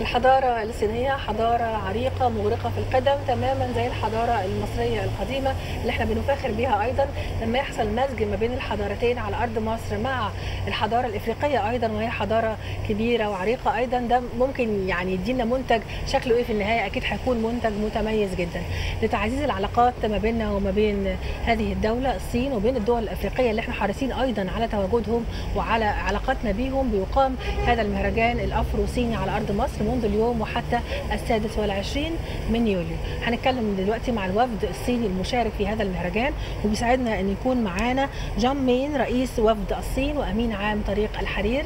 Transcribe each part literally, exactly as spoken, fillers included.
الحضارة الصينية حضارة عريقة مغرقة في القدم تماما زي الحضارة المصرية القديمة اللي احنا بنفاخر بيها أيضا. لما يحصل مزج ما بين الحضارتين على أرض مصر مع الحضارة الإفريقية أيضا وهي حضارة كبيرة وعريقة أيضا، ده ممكن يعني يدينا منتج شكله إيه في النهاية. أكيد هيكون منتج متميز جدا لتعزيز العلاقات ما بيننا وما بين هذه الدولة الصين وبين الدول الأفريقية اللي احنا حريصين أيضا على تواجدهم وعلى علاقاتنا بيهم. بيقام هذا المهرجان الأفرو صيني على أرض مصر منذ اليوم وحتى السادس والعشرين من يوليو. هنتكلم دلوقتي مع الوفد الصيني المشارك في هذا المهرجان، وبيسعدنا أن يكون معانا جان مين رئيس وفد الصين وأمين عام طريق الحرير،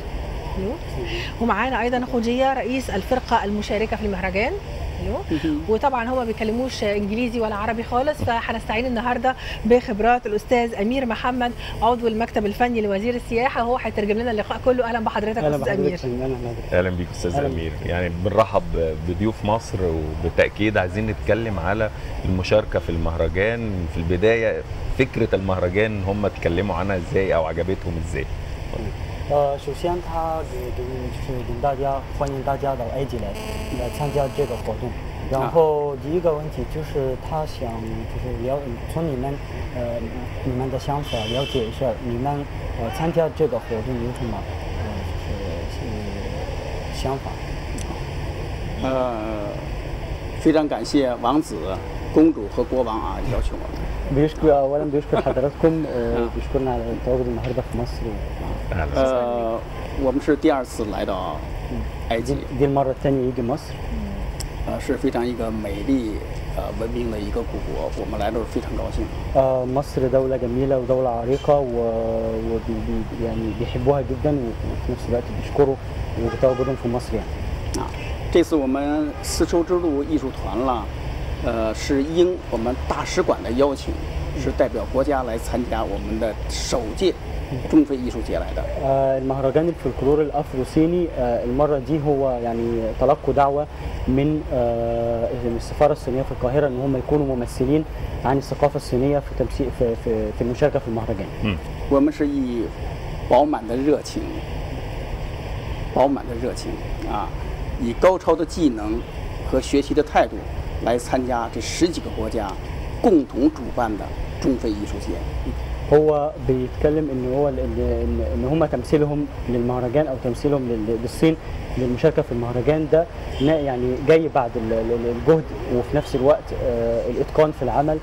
ومعانا أيضا خوجية رئيس الفرقة المشاركة في المهرجان. وطبعا هو ما بيكلموش انجليزي ولا عربي خالص، فهنستعين النهارده بخبرات الاستاذ امير محمد عضو المكتب الفني لوزير السياحه، وهو هيترجم لنا اللقاء كله. اهلا بحضرتك استاذ امير. اهلا بيك استاذ امير. يعني بنرحب بضيوف مصر، وبالتاكيد عايزين نتكلم على المشاركه في المهرجان. في البدايه فكره المهرجان هم اتكلموا عنها ازاي او عجبتهم ازاي؟ 呃，首先他给给就是领大家欢迎大家到埃及来来参加这个活动。然后第一个问题就是他想就是了从你们呃你们的想法了解一下你们呃参加这个活动有什么呃就是想法。 呃，非常感谢王子、公主和国王啊邀请我们。 بيشكر اولا بيشكر حضراتكم بيشكرنا على التواجد النهارده في مصر. 呃，我们是第二次来到埃及， دي المره الثانيه يجي مصر. 呃，是非常一个美丽呃文明的一个古国，我们来的非常高兴。 آه مصر دولة جميلة ودولة عريقة وبي يعني بيحبوها جدا وفي نفس الوقت بيشكروا وتواجدهم في مصر يعني. 啊，这次我们丝绸之路艺术团了，呃，是应我们大使馆的邀请，是代表国家来参加我们的首届中非艺术节来的。 آه المهرجان الفلكلور الافرو صيني آه المرة دي هو يعني تلقوا دعوة من آه السفارة الصينية في القاهرة ان هم يكونوا ممثلين عن الثقافة الصينية في تمثيل في في في المشاركة في المهرجان. 嗯，我们是以饱满的热情，饱满的热情啊，以高超的技能和学习的态度来参加这十几个国家共同主办的中非艺术节。 هو بيتكلم ان هو ان ان هم تمثيلهم للمهرجان او تمثيلهم للصين للمشاركه في المهرجان ده يعني جاي بعد الجهد وفي نفس الوقت الاتقان في العمل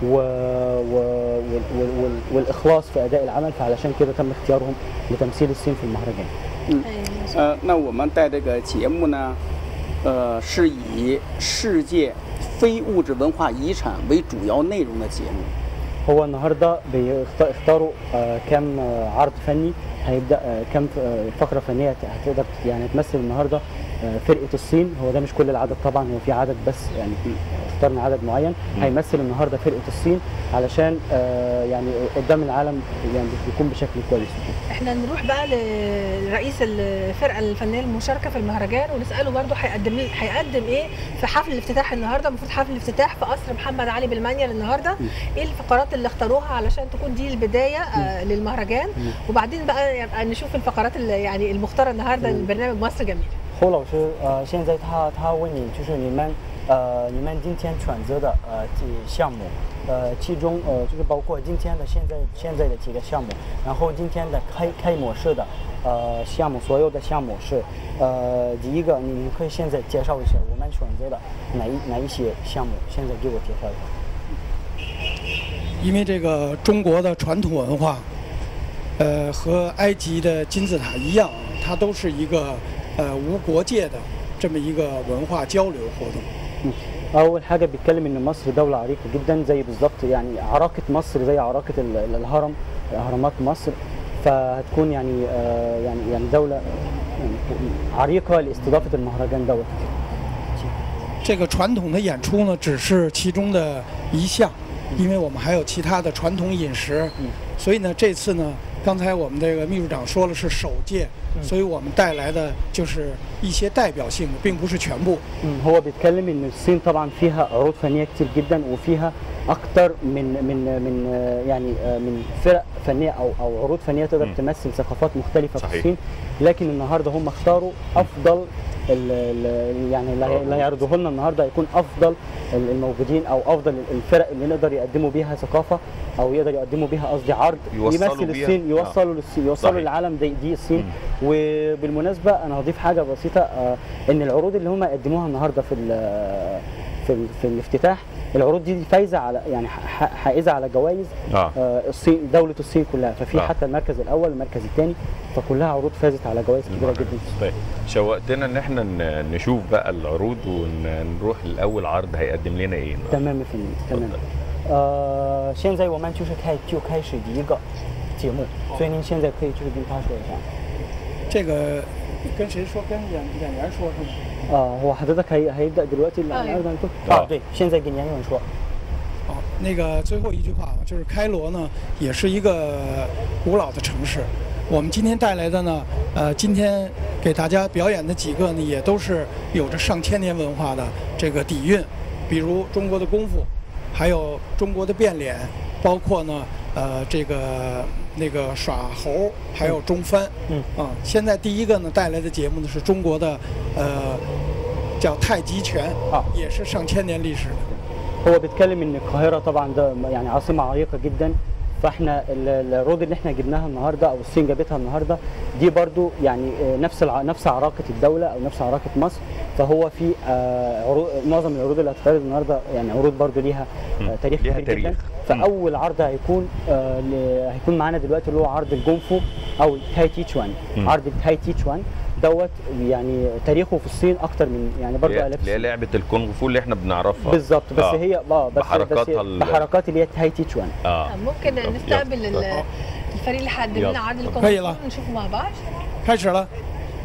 والاخلاص في اداء العمل، فعلشان كده تم اختيارهم لتمثيل الصين في المهرجان. 嗯，呃，那我们带这个节目呢，呃，是以世界非物质文化遗产为主要内容的节目。 هو النهارده بيختاروا كم عرض فني هيبدا كم فقره فنيه هتقدر يعني تمثل النهارده فرقه الصين. هو ده مش كل العدد طبعا، هو في عدد بس يعني اخترنا عدد معين هيمثل النهارده فرقه الصين علشان يعني قدام العالم يعني بيكون بشكل كويس. احنا نروح بقى لرئيس الفرقه الفنيه المشاركه في المهرجان ونساله برضه هيقدم هيقدم ايه في حفل الافتتاح النهارده. المفروض حفل الافتتاح في قصر محمد علي بالمانيال النهارده. ايه الفقرات اللي اختاروها علشان تكون دي البدايه آه للمهرجان، وبعدين بقى يبقى نشوف الفقرات اللي يعني المختاره النهارده للبرنامج مصر جميل. 侯老师，呃，现在他他问你，就是你们呃你们今天选择的呃项目，呃其中呃就是包括今天的现在现在的几个项目，然后今天的开开模式的呃项目，所有的项目是呃第一个，你你可以现在介绍一下我们选择的哪一哪一些项目，现在给我介绍一下。 因为这个中国的传统文化，呃，和埃及的金字塔一样，它都是一个呃无国界的这么一个文化交流活动。 أول حاجة بيتكلم إن مصر دولة عريقة جدا زي بالظبط يعني عراقة مصر زي عراقة الهرم أهرامات مصر، فهتكون يعني آه يعني يعني دولة يعني عريقة لاستضافة المهرجان دوت. 这个传统的演出呢，只是其中的一项。 因为我们还有其他的传统饮食，所以呢，这次呢，刚才我们这个秘书长说了是首届所以我们带来的就是一些代表性的，并不是全部。 مم. هو بيتكلم ان الصين طبعا فيها عروض فنيه كتير جدا وفيها اكتر من من من آه، يعني آه، من فرق فنيه او او عروض فنيه تقدر مم. تمثل ثقافات مختلفه في صحيح. الصين. لكن النهارده هم اختاروا افضل ال- ال- يعني اللي هي- اللي هيعرضوه لنا النهارده هيكون افضل ال- الموجودين او افضل الفرق اللي نقدر يقدموا بيها ثقافه او يقدر يقدموا بيها قصدي عرض يوصلوا يمثل بيها. الصين يوصلوا للصين يوصلوا صحيح. للعالم دي, دي الصين. مم. وبالمناسبه انا هضيف حاجه بسيطه آه، ان العروض اللي هم قدموها النهارده في ال- في ال- في الافتتاح العروض دي فايزه على يعني ح- حائزه على جوائز اه آه، الصين دوله الصين كلها ففي آه. حتى المركز الاول والمركز الثاني فكلها عروض فازت على جوائز كبيره جدا. طيب شوقتنا ان احنا ن- نشوف بقى العروض ونروح لاول عرض هيقدم لنا ايه النهارده. تمام يا فندم تمام.呃，现在我们就是开就开始第一个节目，所以您现在可以就是跟他说一下。 这个跟谁说？跟演演员说是吗？ 呃，هو حضرتك هي هيبدأ دلوقتي العرض هنكون آه. اه 对，现在跟演员说。 好，那个最后一句话吧，就是开罗呢，也是一个古老的城市。我们今天带来的呢，呃，今天给大家表演的几个呢，也都是有着上千年文化的这个底蕴，比如中国的功夫，还有中国的变脸，包括呢，呃，这个那个耍猴，还有中翻。 嗯啊，现在第一个呢带来的节目呢是中国的，呃，叫太极拳， 啊也是上千年历史的。 هو بيتكلم ان القاهره طبعا ده يعني عاصمه عريقه جدا فاحنا ال- العروض اللي احنا جبناها النهارده او الصين جابتها النهارده دي برضو يعني آه، نفس الع... نفس عراقه الدوله او نفس عراقه مصر فهو في آه، عروض معظم العروض اللي هتتعرض النهارده يعني عروض برضو ليها آه، تاريخ ليها كبير تاريخ. جدا. مم. فاول عرض هيكون آه، ل- هيكون معانا دلوقتي اللي هو عرض الجونفو او التاي تي تشوان. مم. عرض التاي تي تشوان دوت يعني تاريخه في الصين اكتر من يعني برضو اللي هي- الاف اللي هي السنين. لعبه الكونغ فو اللي احنا بنعرفها. بالظبط بس آه. هي اه بس بحركاتها بس ال- بحركات اللي هي التاي تي تشوان. اه ممكن يلا. نستقبل ال- يلا. الفريق اللي هيقدم يلا. لنا عرض كويس. الكونغ فو نشوفه مع بعض. 开始了。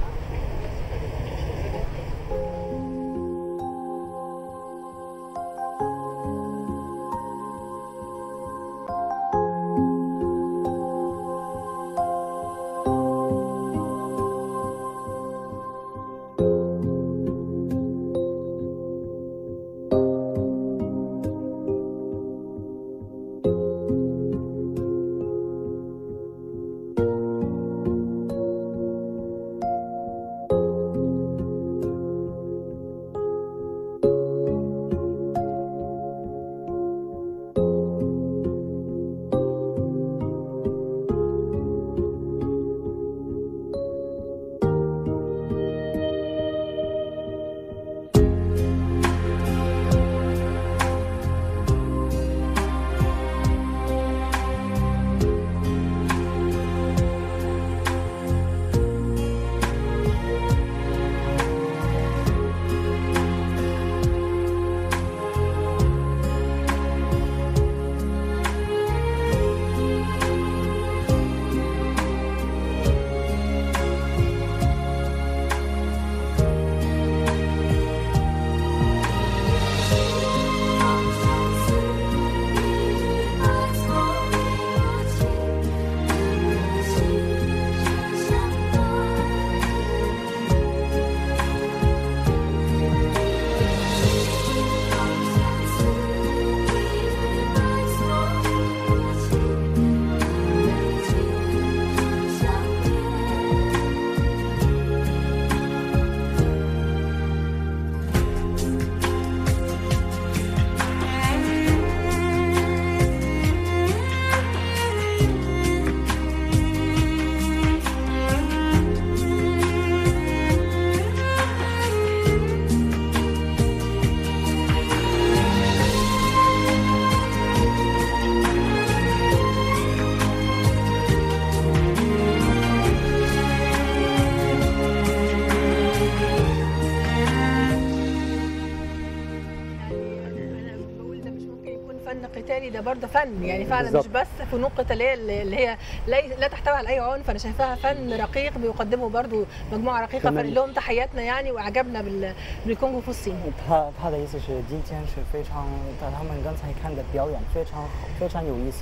قتالي ده برضه فن يعني فعلا بالظبط. مش بس فنون قتاليه اللي هي لا, لا تحتوي على اي عنف. انا شايفاها فن رقيق بيقدمه برضه مجموعه رقيقه تمام. فلهم تحياتنا يعني واعجبنا بال- بالكونغ فو الصيني. 他他的意思是今天是非常他他们刚才看的表演非常好非常有意思，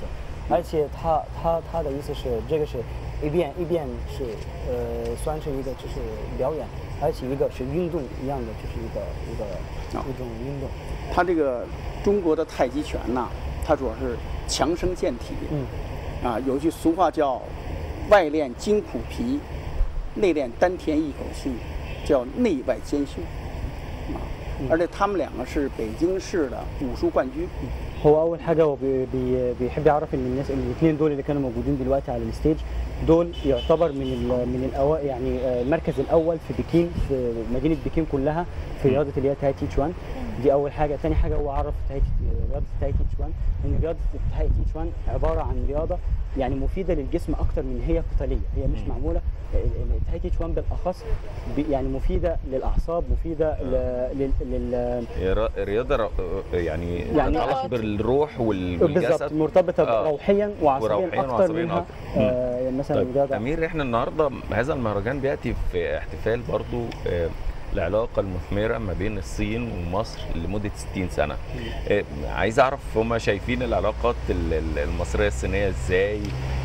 而且他他他的意思是这个是一边一边是呃算是一个就是表演，而且一个是运动一样的，就是一个一个一种运动。 他这个中国的太极拳呐，它主要是强身健体。 嗯。 啊，有句俗话叫“外练筋骨皮，内练丹田一口气”，叫内外兼修。啊，而且他们两个是北京市的武术冠军。 هو أول حاجة هو بي- بي- بيحب يعرف إن الناس الاثنين دول اللي كانوا موجودين دلوقتي على الستيج دول يعتبر من ال- من الأوائل، يعني آه، المركز الأول في بكين، في مدينة بكين كلها في رياضة اللي هي تاي تي تشوان. دي أول حاجة. ثاني حاجة هو عرف تاي تي- رياضة تاي تي تشوان إن رياضة تاي تي تشوان عبارة عن رياضة يعني مفيدة للجسم أكتر من هي قتالية، هي مش معمولة. تاي تي تشوان بالأخص بي- يعني مفيدة للأعصاب، مفيدة ل- لل لل- رياضه ر- يعني يعني تتعلق بالروح وال- بالظبط والجسد. مرتبطة آه. روحيا وعصبيا وروحياً أكتر وعصبياً منها أكتر. آه مثلا طيب رياضة. امير، احنا النهارده هذا المهرجان بياتي في احتفال برضو آه، العلاقه المثمره ما بين الصين ومصر لمده ستين سنه. آه، عايز اعرف هما شايفين العلاقات ال- ال- المصريه الصينيه ازاي،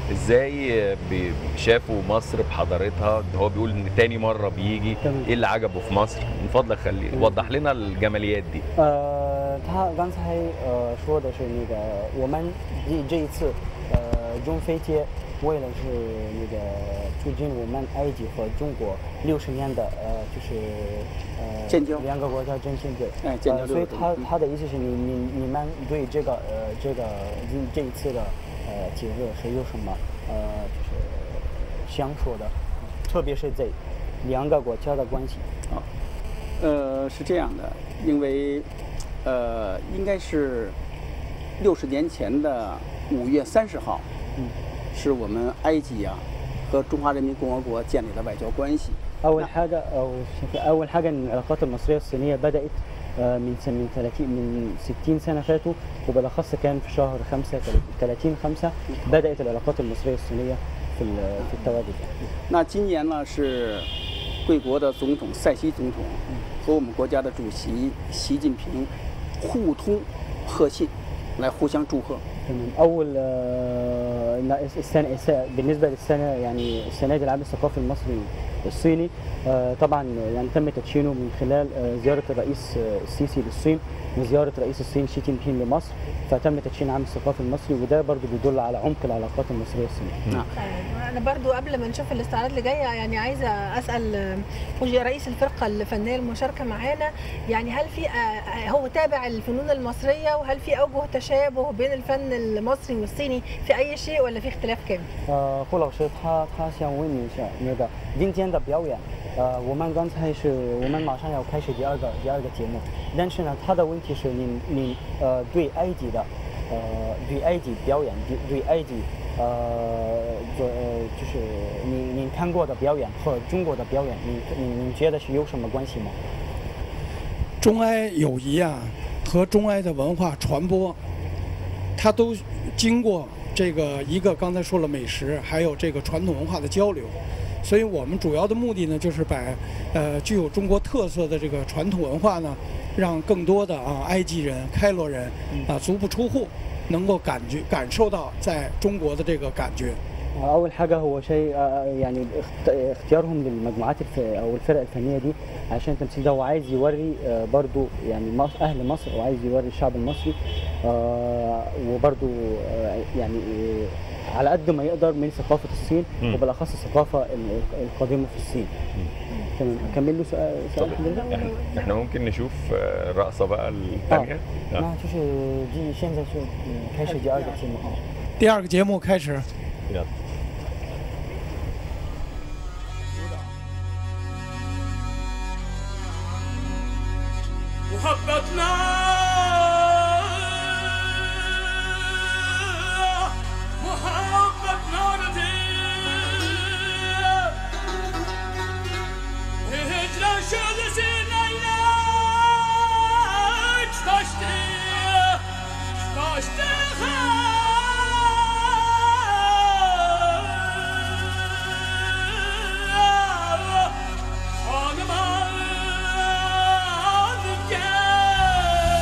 ازاي آه، بي- شافوا مصر بحضارتها. هو بيقول ان تاني مره بيجي، تمام. ايه اللي عجبه في مصر؟ من فضلك خلي وضح لنا الجماليات دي. 呃，他刚才呃说的是那个我们这这一次呃中非街为了是那个促进我们埃及和中国六十年的呃就是呃建交两个国家真心对， 哎建交呃，所以六十他年他的意思是你你你们对这个呃这个这一次的呃节日是有什么呃就是想说的，特别是这两个国家的关系。 啊，呃，是这样的，因为呃，应该是六十年前的五月三十号， 嗯， 是我们埃及啊和中华人民共和国建立了外交关系。 أول حاجة أو أول حاجة إن العلاقات المصرية الصينية بدأت آه، من سنة من ثلاثين من ستين سنة فاتوا، وبالأخص كان في شهر خمسة ثلاثين خمسة بدأت العلاقات المصرية الصينية في ال- في التواجد. 那今年呢是贵国的总统塞西总统和我们国家的主席习近平互通贺信，来互相祝贺。 تمام. أول آه، لا، السنة الس- بالنسبة للسنة يعني السنة دي العام الثقافي المصري الصيني آه، طبعا يعني تم تدشينه من خلال آه، زيارة الرئيس آه، السيسي للصين وزيارة رئيس الصين شي جين بين لمصر، فتم تدشين العام الثقافي المصري، وده برضو بيدل على عمق العلاقات المصرية الصينية. نعم. انا برضو قبل ما نشوف الاستعراض اللي جايه يعني عايزه اسال فوجي رئيس الفرقه الفنيه المشاركه معانا، يعني هل في آه، هو تابع الفنون المصريه، وهل في اوجه تشابه بين الفن المصري والصيني في اي شيء ولا في اختلاف كامل؟ 呃，胡老师他他想问你一下，那个今天的表演，呃，我们刚才是我们马上要开始第二个第二个节目，但是呢，他的问题是你你呃对埃及的呃对埃及表演对对埃及呃做呃就是你你看过的表演和中国的表演，你你你觉得是有什么关系吗？ 中埃友谊啊，和中埃的文化传播，它都经过这个一个刚才说了美食，还有这个传统文化的交流。所以我们主要的目的呢，就是把呃具有中国特色的这个传统文化呢，让更多的啊埃及人、开罗人啊足不出户，能够感觉感受到在中国的这个感觉。 أول حاجة هو شيء آه، يعني اخت- اختيارهم للمجموعات الف- أو الفرق الفنية دي عشان التمثيل ده هو عايز يوري آه، برضو يعني مصر أهل مصر، وعايز يوري الشعب المصري آه، وبرضو آه، يعني آه، على قد ما يقدر من ثقافة الصين، مم. وبالأخص الثقافة ال- القديمة في الصين. تمام. أكمل له سؤال سؤال حضرتك؟ احنا احنا ممكن نشوف آه، الرقصه بقى الثانيه. 那就是第现在是嗯开始第二个节目啊。 第二个节目开始。 يلا. وهبطنا وهبطنا ندير وهجرة شلسنا إليك تشتي تشتي خانم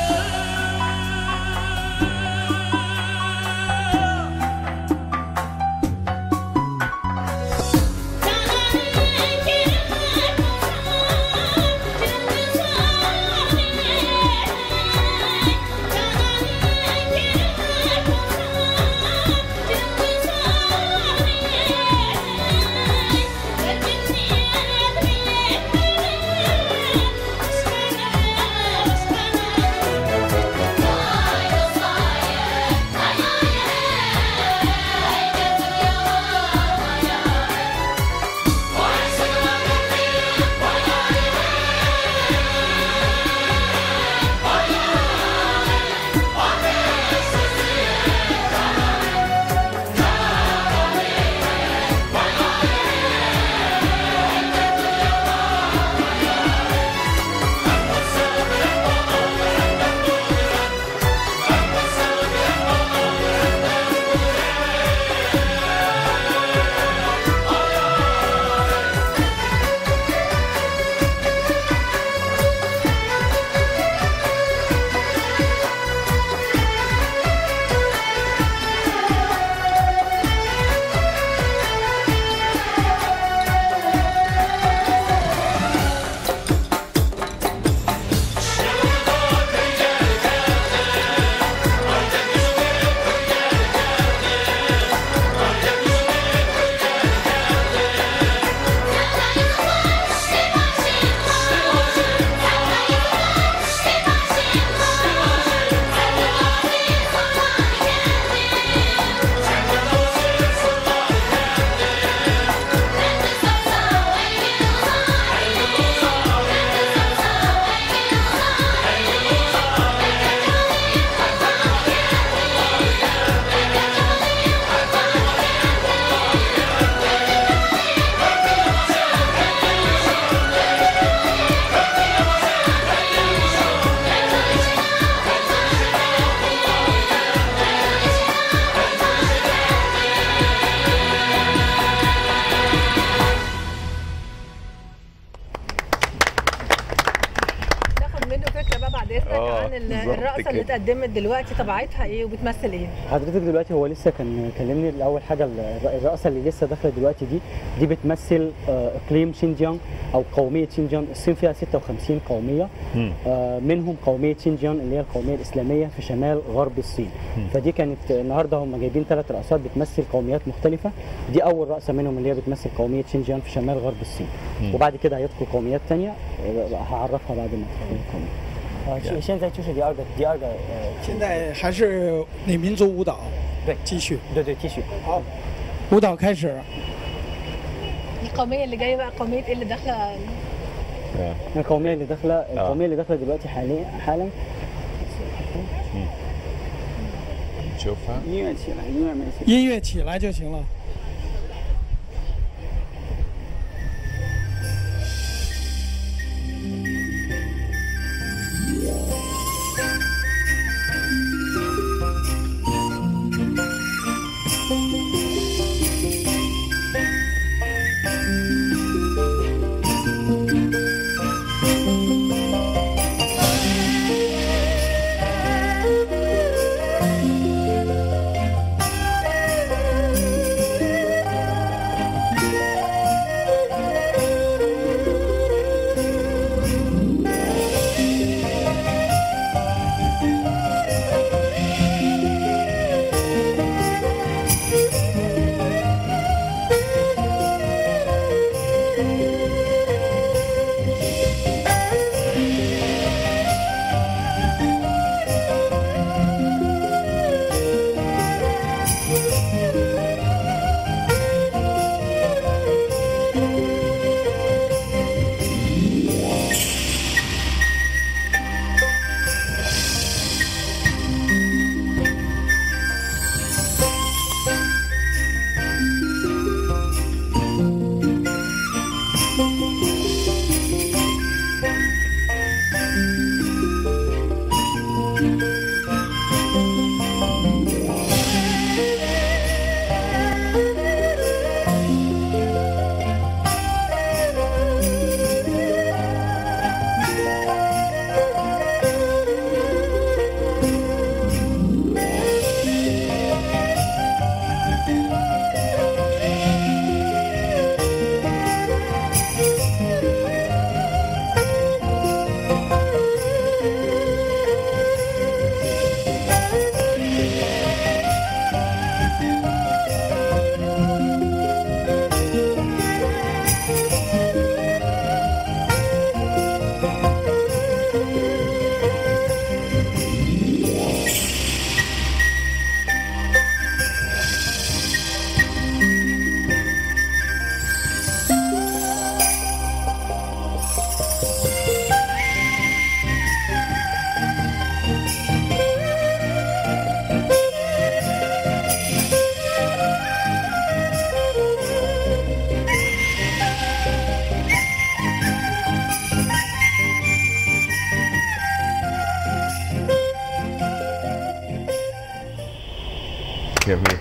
ال- بالظبط الرقصه اللي كده. اتقدمت دلوقتي طبيعتها ايه وبتمثل ايه؟ حضرتك دلوقتي هو لسه كان كلمني الاول حاجه الر- الرقصه اللي لسه داخله دلوقتي دي دي بتمثل آه، اقليم شينجيانج او قوميه شينجيانج. الصين فيها ستة وخمسين قوميه، مم. آه، منهم قوميه شينجيانج اللي هي القوميه الاسلاميه في شمال غرب الصين. فدي كانت النهارده هم جايبين ثلاث رقصات بتمثل قوميات مختلفه. دي اول رقصه منهم اللي هي بتمثل قوميه شينجيانج في شمال غرب الصين. مم. وبعد كده هيدخل قوميات ثانيه هعرفها بعد ما تدخل القوميه. 呃，现现在就是第二个第二个呃， 现在还是那民族舞蹈， 对继续， 对对继续。 好，舞蹈开始。 القوميه اللي جايه بقى قوميه ايه اللي داخله؟ آه. القوميه اللي داخله القوميه اللي داخله دلوقتي حاليا حالا نشوفها 音乐起来，音乐没起来。 音乐起来就行了。 جميل.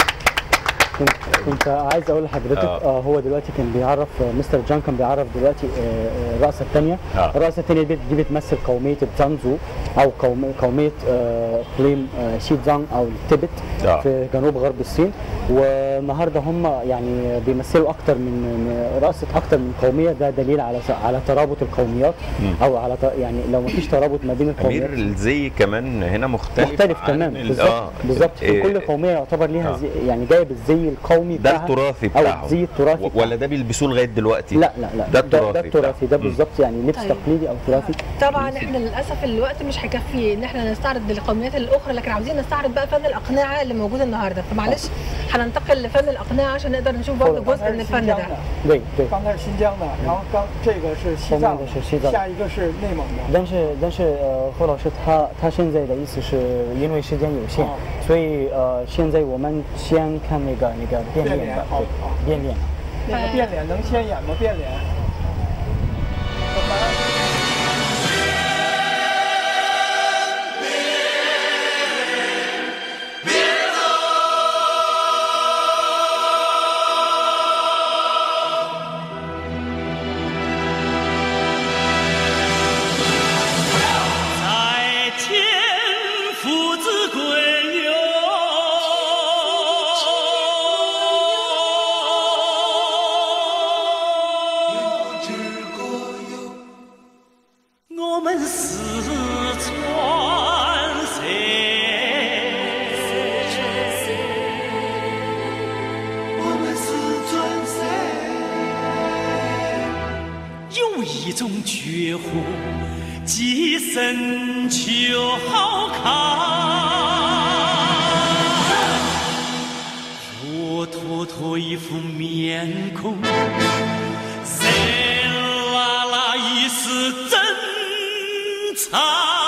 كنت كنت عايز اقول لحضرتك آه. آه هو دلوقتي كان بيعرف آه، مستر جان كان بيعرف دلوقتي آه، آه، الرقصه الثانيه. آه. الرقصه الثانيه دي دي بتمثل قوميه الزانزو او قوميه قوميه آه، اقليم آه، شيزانغ او التبت آه. في جنوب غرب الصين. والنهارده هم يعني بيمثلوا اكتر من من رقصه اكتر من قوميه. ده دليل على على ترابط القوميات مم. او على ت- يعني لو ما فيش ترابط ما بين القوميات امير الزي كمان هنا مختلف مختلف عن تمام ال- بالظبط آه. بالظبط في إيه، كل قوميه يعتبر ليها آه. زي يعني جايب الزي القومي ده بتاعها التراثي او بتاعهم الزي التراثي و- ولا ده بيلبسوه لغايه دلوقتي؟ لا لا لا ده التراثي ده التراثي ده بتاعهم. بالظبط يعني لبس طيب. تقليدي او تراثي. طبعا احنا للاسف الوقت مش هيكفي ان احنا نستعرض القوميات الاخرى، لكن عاوزين نستعرض بقى فن الاقنعه اللي موجود النهارده، فمعلش هننتقل لفن الاقنعه عشان نقدر نشوف برضه جزء من الفن ده. 对对。 刚才是新疆的，然后刚这个是西藏后面的是西藏下一个是内蒙的。 但是但是呃，霍老师他他现在的意思是因为时间有限， 哦所以呃，现在我们先看那个那个变脸的， 好对好变脸。 那个变脸能先演吗？变脸。 在天种绝活，既深秋好看，活脱脱一副面孔，热辣辣一丝真灿。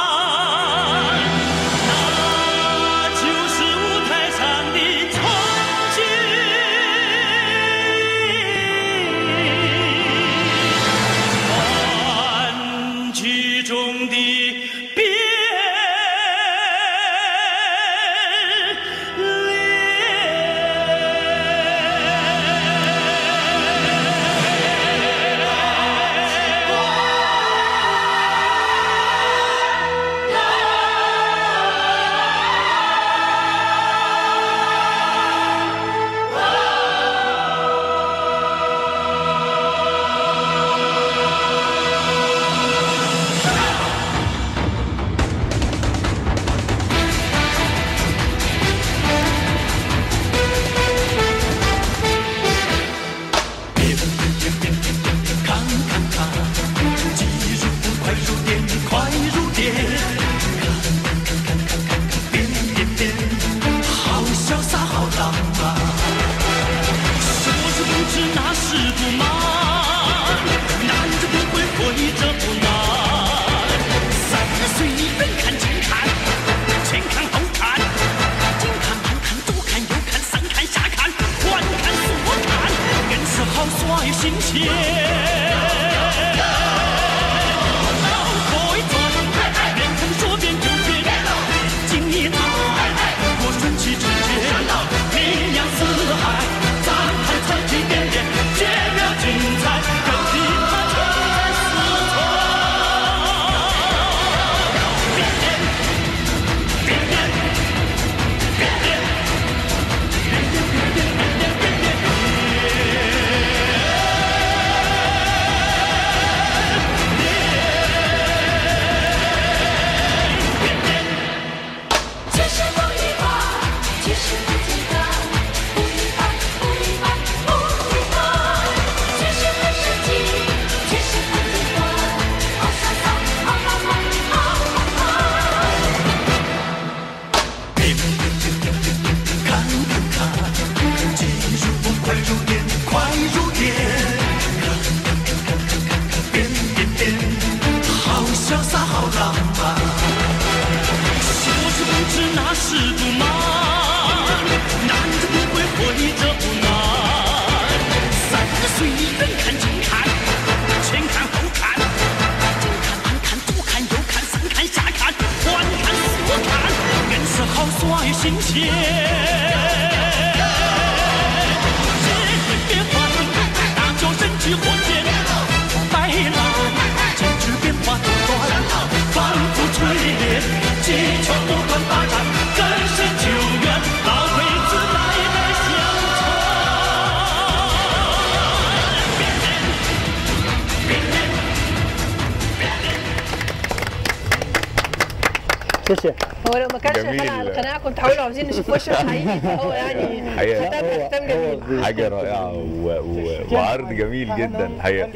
谢谢。 هو لو ما كانش جميل. خلع القناع كنت هقول له عاوزين نشوف وشه الحقيقي، فهو يعني حقيقة. ختام ختام جميل. حاجه رائعه و... و... وعرض جميل جدا الحقيقه.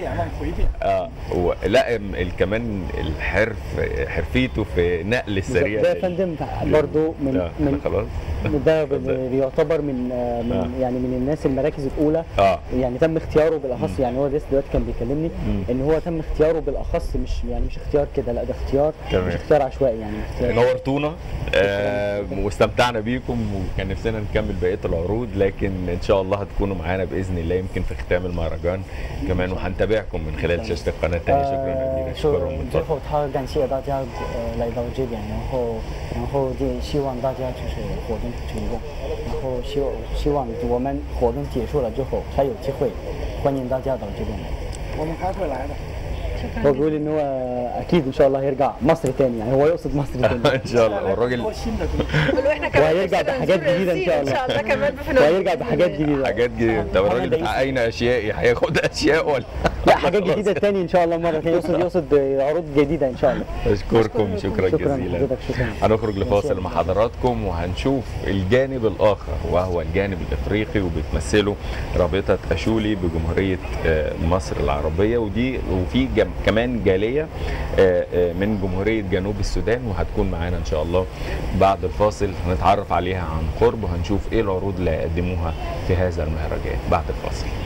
اه و... لا م- ال- كمان الحرف حرفيته في نقل السريع ده يا فندم برضه من لا، من خلاص ده اتفضل. بيعتبر من من آه. يعني من الناس المراكز الاولى، اه يعني تم اختياره بالاخص. يعني هو لسه دلوقتي كان بيكلمني مم. ان هو تم اختياره بالاخص، مش يعني مش اختيار كده، لا ده اختيار تمام. مش اختيار عشوائي، يعني اختيار. نورتونا آه واستمتعنا بيكم، وكان نفسنا نكمل بقيه العروض، لكن ان شاء الله هتكونوا معانا باذن الله يمكن في ختام المهرجان كمان، وهنتابعكم من خلال شاشه القناه الثانيه. شكرا جزيلا. 说 شكرا 最 متفضل. 后他感谢大家呃来到这边，然后然后也希望大家就是活动成功，然后希望希望我们活动结束了之后还有机会，欢迎大家到这边来。 我们还会来的。 هو بيقول ان هو اكيد ان شاء الله هيرجع مصر تاني، يعني هو يقصد مصر تاني. ان شاء الله. والراجل قول له احنا كمان وهيرجع نفسنا بحاجات نزور جديدة إن شاء الصين الله. ان شاء الله كمان بفنون. وهيرجع بحاجات جديده. حاجات جديده. طب الراجل بتاع اين اشيائي هياخد اشياء ولا لا حاجات جديده تاني ان شاء الله مره ثانيه، يقصد يقصد عروض جديده ان شاء الله. اشكركم شكرا شكرا جزيلا. حضرتك، شكرا. هنخرج لفاصل مع حضراتكم وهنشوف الجانب الاخر وهو الجانب الافريقي، وبتمثله رابطه اشولي بجمهوريه آه، مصر العربيه، ودي وفي جم كمان جاليه من جمهوريه جنوب السودان، وهتكون معانا ان شاء الله بعد الفاصل، هنتعرف عليها عن قرب وهنشوف ايه العروض اللي هيقدموها في هذا المهرجان بعد الفاصل.